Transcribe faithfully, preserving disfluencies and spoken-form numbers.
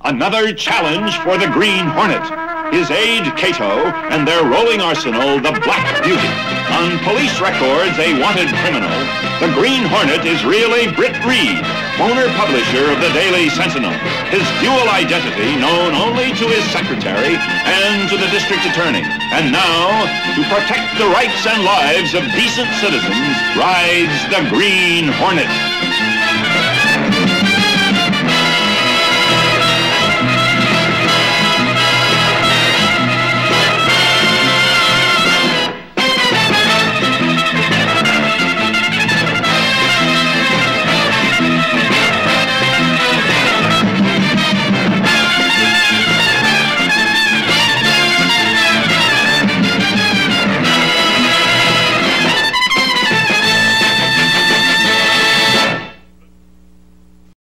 Another challenge for the Green Hornet. His aide, Cato, and their rolling arsenal, the Black Beauty. On police records, a wanted criminal, the Green Hornet is really Britt Reed, owner publisher of the Daily Sentinel. His dual identity known only to his secretary and to the district attorney. And now, to protect the rights and lives of decent citizens, rides the Green Hornet.